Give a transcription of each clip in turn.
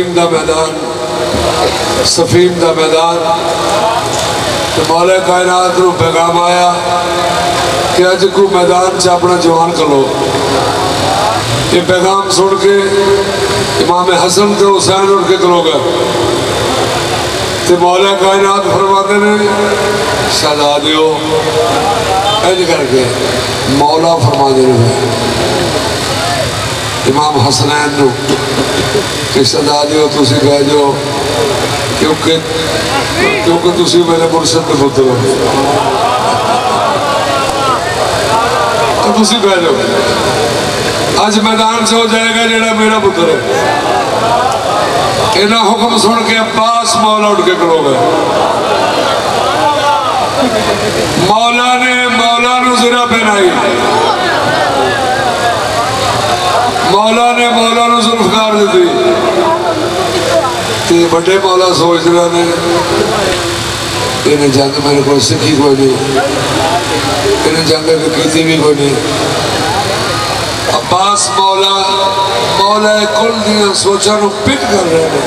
तंजीम का मैदान, सफीन का मैदान, तो मौला कायनात को पैगाम आया कि अज को मैदान च अपना जवान करो। ये पैगाम सुन के इमाम हसन तो हुसैन उठ के खलो गए। तो मौला कायनात फरमाते ने शहजादियो इंज करके मौला फरमाते ने इमाम हसनैन नू कि शहजादियो तुसी कह जाओ क्योंकि तुसी मेरे मुर्शद के पुत्र हो, तो तुसी कह जाओ अज मैदान से हो जाएगा जेड़ा मेरा पुत्र है। इन्हें हुक्म सुन के अब्बास मौला उठ के खलो गए। मौला ने मौला नू ज़रा पहनाई, मौला ने मौला नू जुल्फकार दी। ते बड़े मौला सोच रहे ने इन्हें जंग मेरे को सीखी कोई नहीं, इन्हें जंग की भी कोई नहीं। अब्बास मौला मौला कुल दियां सोचा नू पिट कर रहे हैं।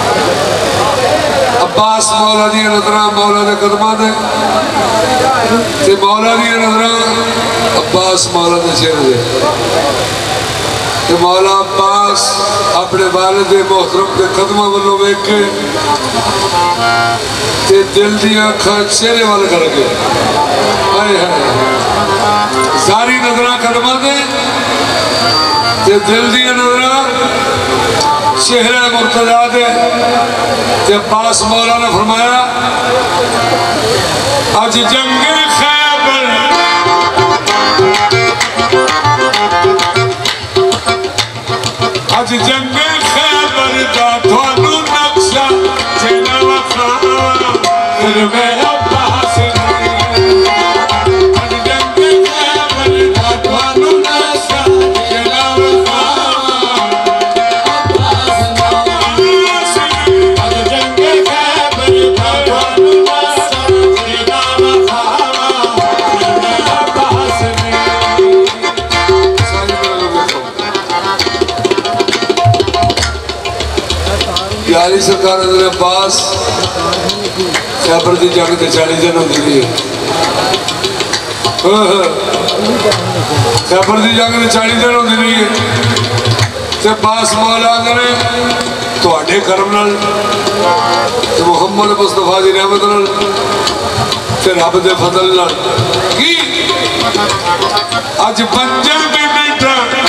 अब्बास मौला दी नजर मौला के कदमां दे ते मौला दी नजर अब्बास मौला के चेहरे दे। ते मौला अब्बास अपने वालिद मोहतरम के कदमां वालों वेख के ते दिल दी अखां चेहरे वाल कर गए। हाय हाय सारी नजर कदमां दे ते दिल दी नजर चेहरे मुर्तजा दे। ते अब्बास मौला ने फरमाया अज जंगे खैबर अज जंगे खैबर दा थानू नक्शा जेना वखावा फिर मैं अब्बास अज जंगे खैबर दा थानू नक्शा जेना वखावा अब्बास अज जंगे खैबर दा थानू नक्शा जेना वखावा फिर मैं अब्बास यारी सरकार अब्बास खैबर की जंग तो 40 दिन होती रही है। खैबर की जंग तो 40 दिन होती रही है। तो अब्बास मौला ने तुहाडे करम नाल ते मुहम्मद मुस्तफा की रहमत नाल ते रब दे फजल नाल की अज 5 मिनट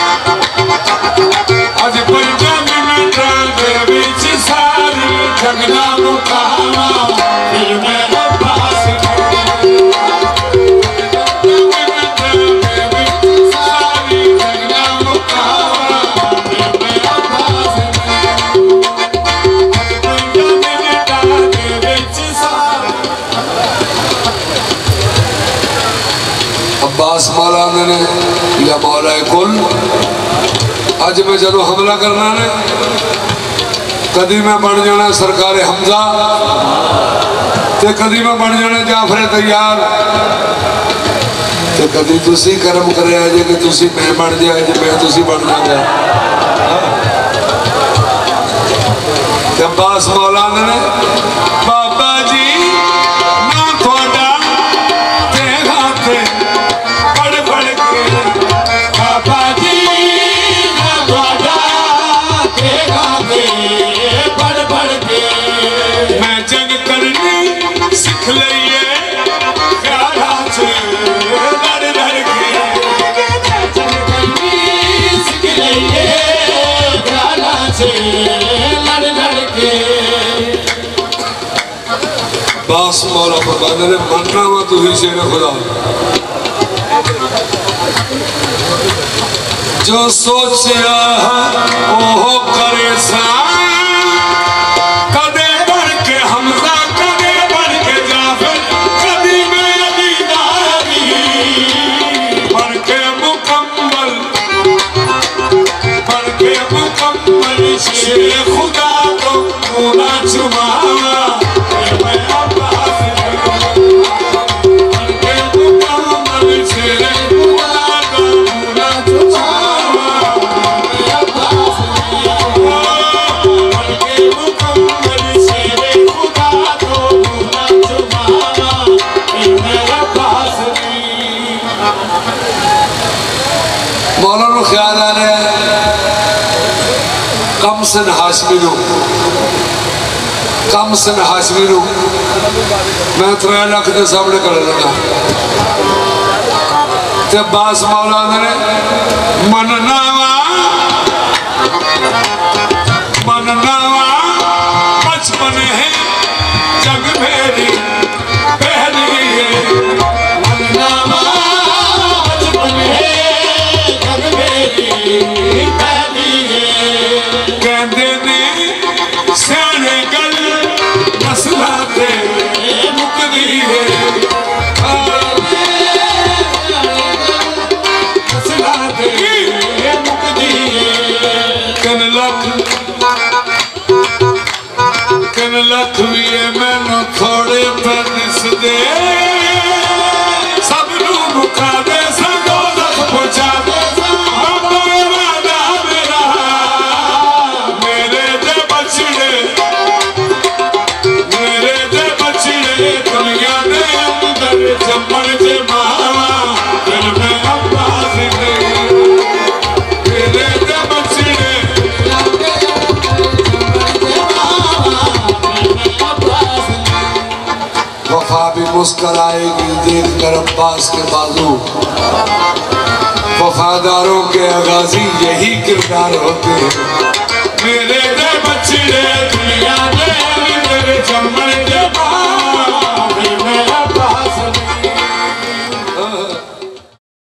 अज 5 मिनट दे विच सारी जंगना मुकावा फिर मैं अब्बास सारी जंगना मुकावा फिर मैं अब्बास अब्बास मौला ने या मौला कुल अज मैं जदों हमला करना ने कदी मैं बन जाना सरकार हमजा ते कदी मैं बन जाना जाफर तैयार ते कदी तुसी कर्म करे जे कि तुसी मैं बन जाए जे मैं तुसी बन जाऊंगा। अब्बास मौला ने बाबा जी ना थोड़ा तेरा ते पढ़ पढ़ के बाबा जी ना थोड़ा तेरा ते पढ़ पढ़ के मैं जंग करनी सीख लईए प्यारा च लड़ लड़ के जंग करनी सीख लईए प्यारा च लड़ लड़ के। बास मौला फरमाते ने मनना वा तुही शेर खुदा जो सोचा ओहो करे सा कदे बढ़ के हमजा कदे बढ़ के जाफर कदी में अली नारी बढ़ के मुकम्मल शेर खुदा को पूरा छुपावा मैं अब्बास के मुकम्मल शेर खुदा को पूरा छुपावा मैं अब्बास मौला नूं ख्याल आ रहा है कम सन हाशमी नूं मैं 3 लाख के सामने कर लगा ते अब्बास मौला ने मनना बचपन है जग मेरी पहली है मनना बचपन है जग मेरी पहली है कहते ने सियाने गल नस्ला ते मुकदी है नस्ला ते मुकदी है कन लख भी मैनू थोड़े पैस दे सब नू मुखा दे संगो लख पहुंचा दे मेरे दे बछड़े दुनिया दे अंदर जम्मण जे मावा फिर मैं अब्बास दे मेरे दे बछड़े वफा भी मुस्कराएगी देख कर अब्बास के बाजू वफादारों के आगाजी यही किरदार होते हैं